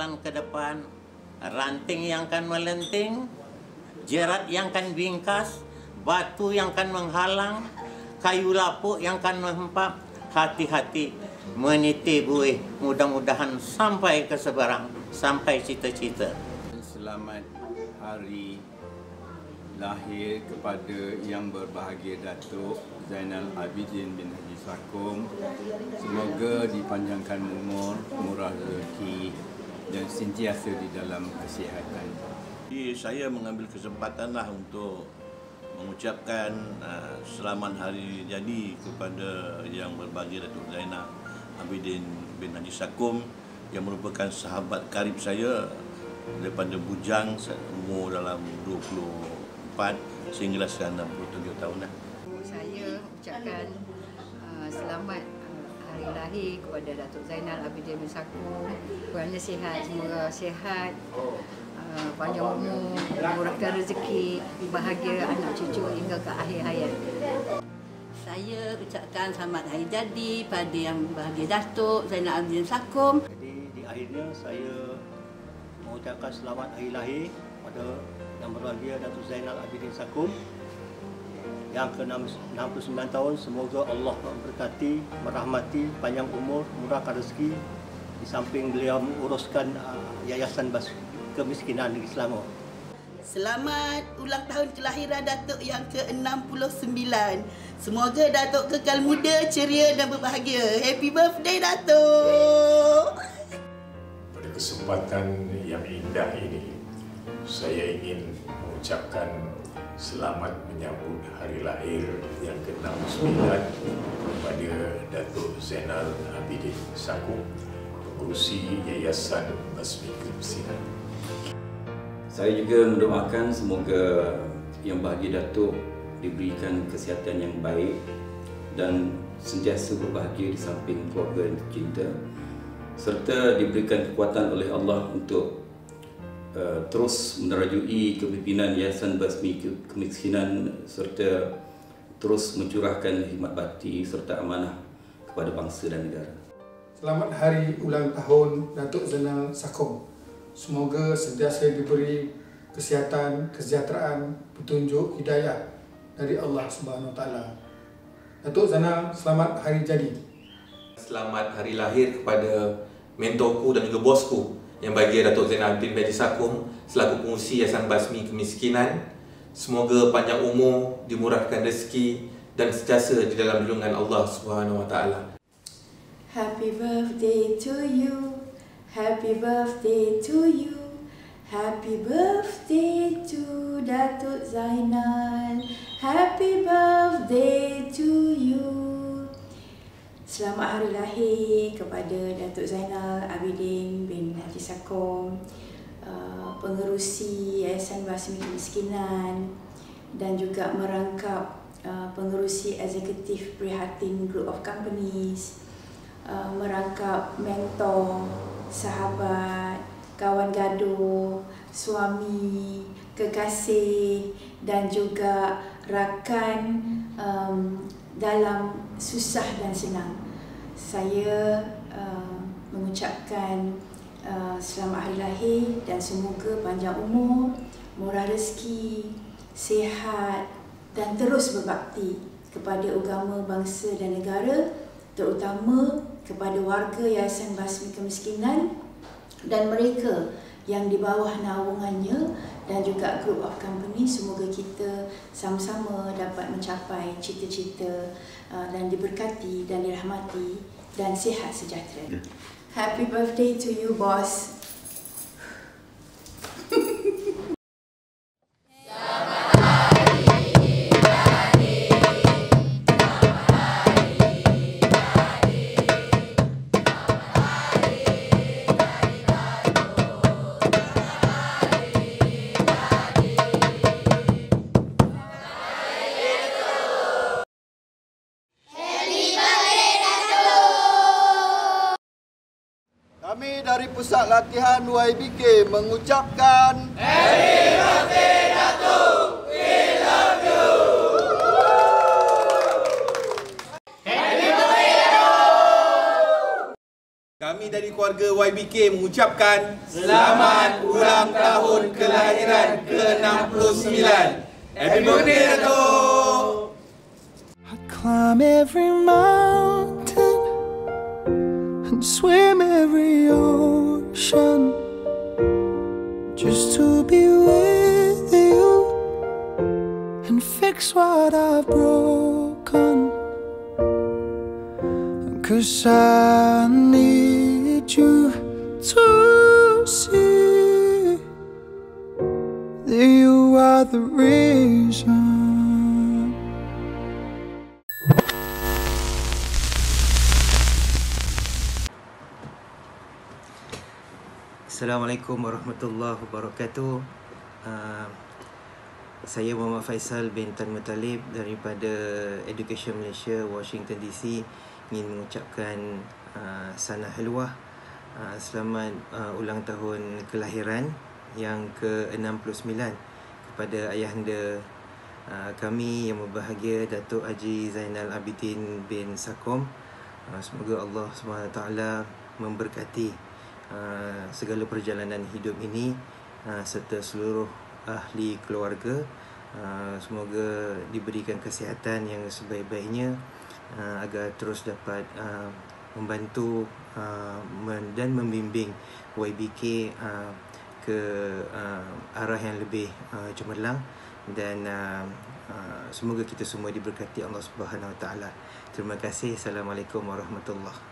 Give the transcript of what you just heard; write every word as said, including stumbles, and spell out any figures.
jalan ke depan, ranting yang akan melenting, jerat yang akan bingkas, batu yang akan menghalang, kayu lapuk yang akan menghempap. Hati-hati meniti buih, mudah-mudahan sampai ke seberang, sampai cita-cita. Selamat hari lahir kepada yang berbahagia Datuk Zainal Abidin bin Haji Sakum. Semoga dipanjangkan umur, murah rezeki dan sentiasa di dalam kesihatan. Jadi saya mengambil kesempatan lah untuk mengucapkan uh, selamat hari jadi kepada yang berbahagia Datuk Zainal Abidin bin Haji Sakum yang merupakan sahabat karib saya daripada bujang umur dalam dua puluh empat sehingga sekarang enam puluh tujuh tahun dah. Saya ucapkan uh, selamat hari lahir kepada Datuk Zainal Abidin bin Sakum. Kurangnya sihat, semoga sihat, uh, panjang umur, murahkan rezeki, bahagia anak cucu hingga ke akhir hayat. Saya ucapkan selamat hari jadi pada yang bahagia Datuk Zainal Abidin Sakum. Jadi di akhirnya saya mengucapkan selamat hari lahir pada yang berbahagia Datuk Zainal Abidin Sakum yang ke enam puluh sembilan tahun. Semoga Allah memberkati, merahmati, panjang umur, murahkan rezeki di samping beliau menguruskan uh, Yayasan Bas Kemiskinan Negeri Selangor. Selamat ulang tahun kelahiran Datuk yang ke enam puluh sembilan. Semoga Datuk kekal muda, ceria dan berbahagia. Happy birthday Datuk. Pada kesempatan yang indah ini, saya ingin mengucapkan selamat menyambut hari lahir yang ke enam puluh sembilan kepada Datuk Zainal Abidin Sakum, pengurusi Yayasan Basmi Kemiskinan. Saya juga mendoakan semoga yang bahagia Datuk diberikan kesihatan yang baik dan sentiasa berbahagia di samping keluarga yang tercinta, serta diberikan kekuatan oleh Allah untuk Uh, terus menerajui kepimpinan Yayasan Basmi Kemiskinan serta terus mencurahkan hikmat bakti serta amanah kepada bangsa dan negara. Selamat hari ulang tahun Datuk Zainal Sakum. Semoga sentiasa diberi kesihatan, kesejahteraan, petunjuk, hidayah dari Allah Subhanahu Wa Taala. Datuk Zainal, selamat hari jadi. Selamat hari lahir kepada mentorku dan juga bosku yang bahagia Datuk Zainal Abidin bin Haji Sakum selaku pengurusi Yayasan Basmi Kemiskinan. Semoga panjang umur, dimurahkan rezeki dan sentiasa di dalam lindungan Allah Subhanahu Wa Taala. Happy birthday to you, happy birthday to you, happy birthday to Datuk Zainal, happy birthday to you. Selamat hari lahir kepada Datuk Zainal Abidin bin Haji Sakum, uh, pengerusi Yayasan Basmi Kemiskinan dan juga merangkap uh, pengerusi eksekutif Prihatin Group of Companies, uh, merangkap mentor, sahabat, kawan gaduh, suami, kekasih dan juga rakan um, dalam susah dan senang. Saya uh, mengucapkan uh, selamat hari lahir dan semoga panjang umur, murah rezeki, sihat dan terus berbakti kepada agama, bangsa dan negara, terutama kepada warga Yayasan Basmi Kemiskinan dan mereka yang di bawah naungannya dan juga group of company. Semoga kita sama-sama dapat mencapai cita-cita uh, dan diberkati dan dirahmati dan sihat sejahtera. Happy birthday to you, boss. Kami dari Pusat Latihan Y B K mengucapkan Happy Birthday Datuk, we love you. Kami Kami dari keluarga Y B K mengucapkan selamat ulang tahun kelahiran ke enam puluh sembilan. Happy birthday Datuk! I'd climb every mountain and swim every ocean just to be with you and fix what I've broken. 'Cause I need you to see that you are the reason. Assalamualaikum warahmatullahi wabarakatuh. Uh, saya Muhammad Faisal bin Tan Muttalib daripada Education Malaysia, Washington D C, ingin mengucapkan uh, sana halwah uh, selamat uh, ulang tahun kelahiran yang ke enam puluh sembilan kepada ayahanda uh, kami yang berbahagia Datuk Haji Zainal Abidin bin Sakom. Uh, semoga Allah subhanahu wa taala memberkati uh, segala perjalanan hidup ini uh, serta seluruh ahli keluarga. Uh, semoga diberikan kesihatan yang sebaik-baiknya uh, agar terus dapat uh, membantu uh, men- dan membimbing Y B K uh, ke uh, arah yang lebih uh, cemerlang dan uh, uh, semoga kita semua diberkati Allah Subhanahu Wa Taala. Terima kasih. Assalamualaikum warahmatullahi.